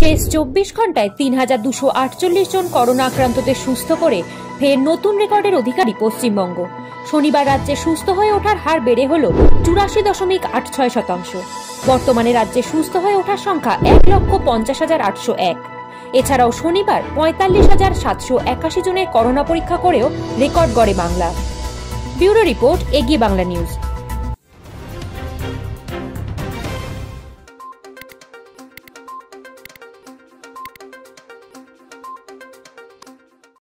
শেষ 24 ঘন্টায় ৩,২৪৮ জন করোনা আক্রান্তদের সুস্থ করে ফের নতুন রেকর্ডের অধিকারী পশ্চিমবঙ্গ। শনিবার রাজ্যে সুস্থ হয়ে ওঠার হার বেড়ে হল ৮৪.86%। বর্তমানে রাজ্যে সুস্থ হয়ে ওঠার সংখ্যা ১,৫০,৮০১। এছাড়াও শনিবার ৪৫,৭৮১ জনের করোনা পরীক্ষা করেও রেকর্ড গড়ে বাংলা। ব্যুরো রিপোর্ট, এগিয়ে বাংলা নিউজ।